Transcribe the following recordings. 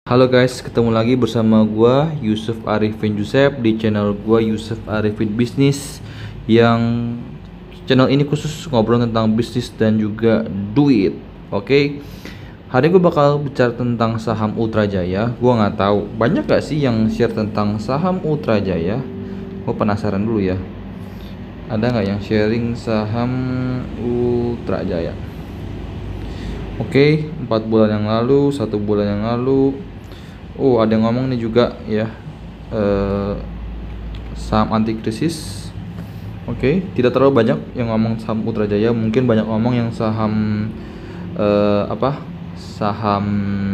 Halo guys, ketemu lagi bersama gua Yusuf Arifin Joseph di channel gua Yusuf Arifin Bisnis, yang channel ini khusus ngobrol tentang bisnis dan juga duit. Oke. Hari ini gue bakal bicara tentang saham Ultra Jaya. Gua nggak tahu banyak gak sih yang share tentang saham Ultra Jaya. Gue penasaran dulu ya. Ada nggak yang sharing saham Ultra Jaya? Oke, 4 bulan yang lalu, 1 bulan yang lalu. Oh, ada yang ngomong nih juga ya, saham anti krisis. Oke, tidak terlalu banyak yang ngomong saham Ultra Jaya. Mungkin banyak ngomong yang saham saham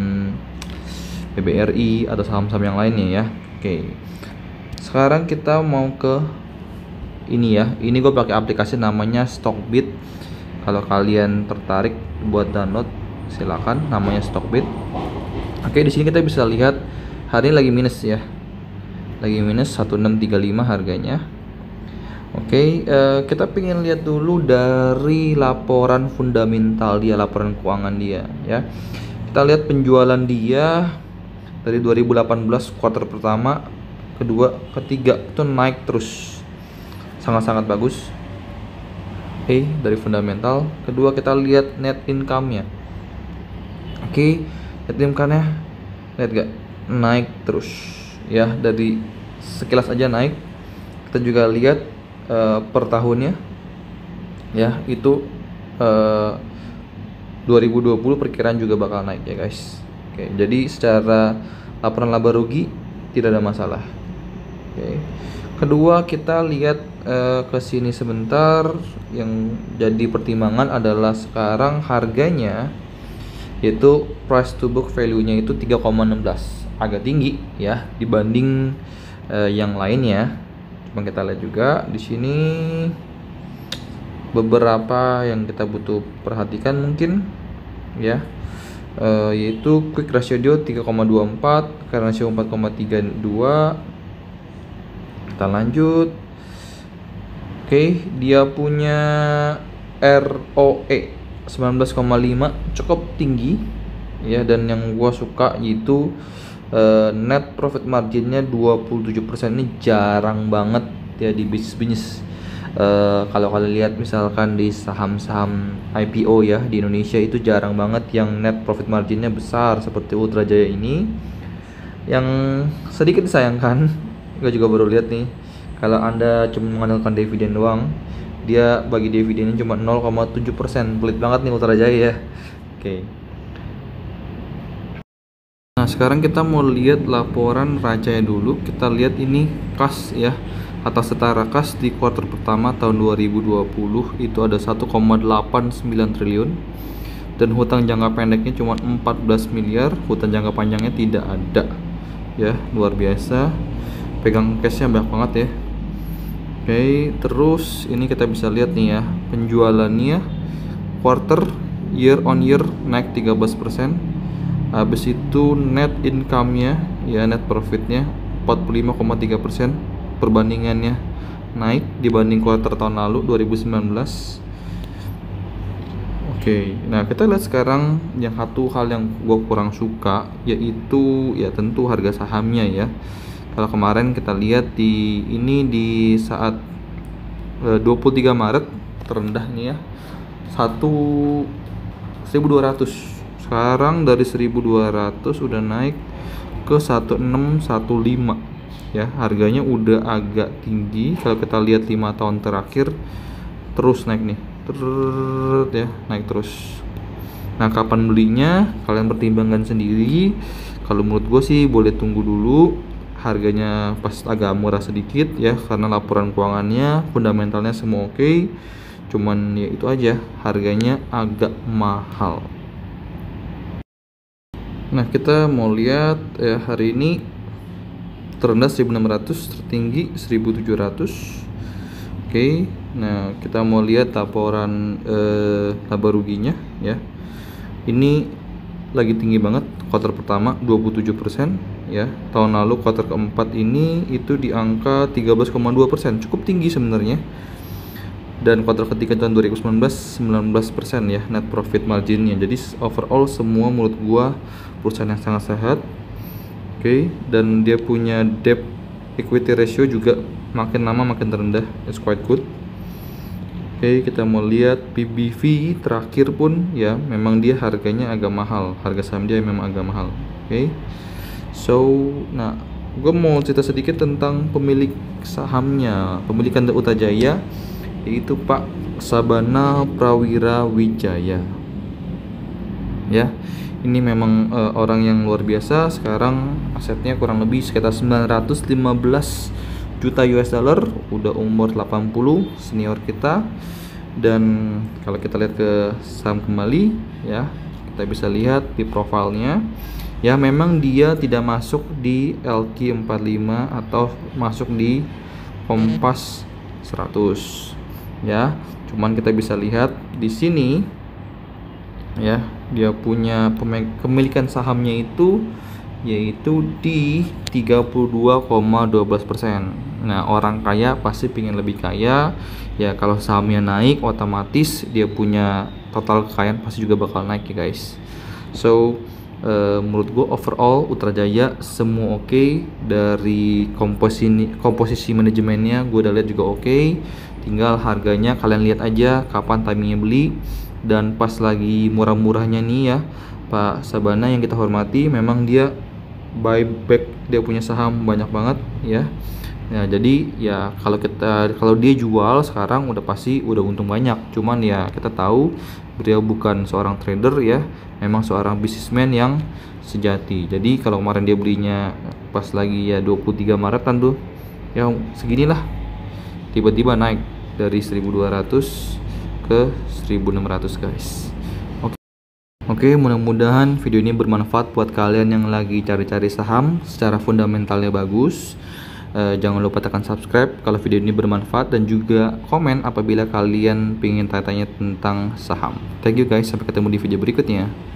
BBRI atau saham-saham yang lainnya ya. Oke, sekarang kita mau ke ini ya. Ini gue pakai aplikasi namanya Stockbit. Kalau kalian tertarik buat download, silakan, namanya Stockbit. Oke, di sini kita bisa lihat hari ini lagi minus ya. Lagi minus 1635 harganya. Oke, kita pengen lihat dulu dari laporan fundamental dia, laporan keuangan dia ya. Kita lihat penjualan dia dari 2018 kuartal pertama, kedua, ketiga itu naik terus. Sangat-sangat bagus. Oke, dari fundamental. Kedua, kita lihat net income-nya. Oke, net income-nya lihat gak? Naik terus ya, dari sekilas aja naik. Kita juga lihat per tahunnya ya, itu 2020 perkiraan juga bakal naik ya guys. Oke, jadi secara laporan laba rugi tidak ada masalah. Oke. Kedua, kita lihat ke sini sebentar. Yang jadi pertimbangan adalah sekarang harganya, yaitu price to book value-nya itu 3,16, agak tinggi ya dibanding yang lainnya. Coba kita lihat juga di sini beberapa yang kita butuh perhatikan mungkin ya, yaitu quick ratio dia 3,24, current ratio 4,32. Kita lanjut. Oke, dia punya ROE 19,5, cukup tinggi ya, dan yang gua suka yaitu net profit marginnya 27%. Ini jarang banget ya di bisnis. Kalau kalian lihat misalkan di saham-saham IPO ya di Indonesia, itu jarang banget yang net profit marginnya besar seperti Ultra Jaya ini. Yang sedikit disayangkan, gue juga baru lihat nih, kalau Anda cuma mengandalkan dividen doang, dia bagi dividennya cuma 0,7%. Pelit banget nih Ultra Jaya ya. Oke. Nah, sekarang kita mau lihat laporan rajanya dulu. Kita lihat ini kas ya, atas setara kas di kuartal pertama tahun 2020 itu ada 1,89 triliun, dan hutang jangka pendeknya cuma 14 miliar. Hutang jangka panjangnya tidak ada ya, luar biasa. Pegang cashnya banyak banget ya. Oke, terus ini kita bisa lihat nih ya, penjualannya quarter year on year naik 13%. Habis itu net income-nya ya, net profitnya 45,3%, perbandingannya naik dibanding kuartal tahun lalu 2019. Oke, nah kita lihat sekarang yang satu hal yang gue kurang suka, yaitu ya tentu harga sahamnya ya. Kalau kemarin kita lihat di ini di saat 23 Maret terendah nih ya, 1.200. Sekarang dari 1.200 udah naik ke 1.615 ya. Harganya udah agak tinggi. Kalau kita lihat 5 tahun terakhir terus naik nih. Ya, naik terus. Nah, kapan belinya kalian pertimbangkan sendiri. Kalau menurut gue sih boleh tunggu dulu. Harganya pas agak murah sedikit ya, karena laporan keuangannya, fundamentalnya semua oke. Cuman ya itu aja, harganya agak mahal. Nah, kita mau lihat ya, hari ini terendah 1.600, tertinggi 1.700. Oke, nah kita mau lihat laporan laba ruginya ya. Ini lagi tinggi banget, kuartal pertama 27% ya. Tahun lalu kuartal keempat ini itu di angka 13,2%, cukup tinggi sebenarnya. Dan kuartal ketiga tahun 2019 19% ya net profit marginnya. Jadi overall semua menurut gua perusahaan yang sangat sehat. Oke, dan dia punya debt equity ratio juga makin lama makin terendah. It's quite good. Oke, kita mau lihat PBV terakhir pun ya, memang dia harganya agak mahal. Harga saham dia memang agak mahal. Oke. So, nah, gue mau cerita sedikit tentang pemilik sahamnya, pemilikan Utajaya, yaitu Pak Sabana Prawira Wijaya. Ya, ini memang orang yang luar biasa. Sekarang asetnya kurang lebih sekitar 915 juta US dollar, udah umur 80, senior kita. Dan kalau kita lihat ke saham kembali ya, kita bisa lihat di profilnya ya, memang dia tidak masuk di LQ45 atau masuk di Kompas 100 ya. Cuman kita bisa lihat di sini ya, dia punya pemilikan sahamnya itu yaitu di 32,12%. Nah, orang kaya pasti pengen lebih kaya ya. Kalau sahamnya naik, otomatis dia punya total kekayaan pasti juga bakal naik ya guys. So menurut gue overall Utrajaya semua oke. Dari komposisi manajemennya gue udah lihat juga oke. Tinggal harganya kalian lihat aja kapan timingnya beli. Dan pas lagi murah-murahnya nih ya, Pak Sabana yang kita hormati, memang dia buyback, dia punya saham banyak banget ya. Nah, jadi ya kalau dia jual sekarang udah pasti udah untung banyak. Cuman ya kita tahu beliau bukan seorang trader ya, memang seorang businessman yang sejati. Jadi kalau kemarin dia belinya pas lagi ya 23 Maretan tuh ya seginilah, tiba-tiba naik dari 1200 ke 1600 guys. Oke, mudah-mudahan video ini bermanfaat buat kalian yang lagi cari-cari saham secara fundamentalnya bagus. Jangan lupa tekan subscribe kalau video ini bermanfaat, dan juga komen apabila kalian pengen tanya-tanya tentang saham. Thank you guys, sampai ketemu di video berikutnya.